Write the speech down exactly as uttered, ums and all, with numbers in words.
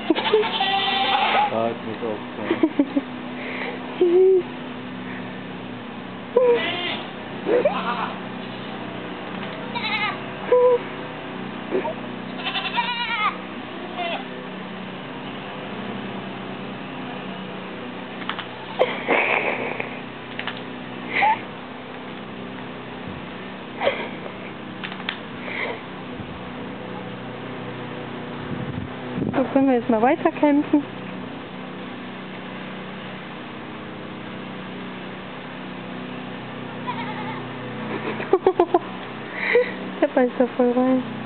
Ah, ich muss aufpassen. Süß. So, können wir jetzt mal weiter kämpfen. Der beißt da voll rein.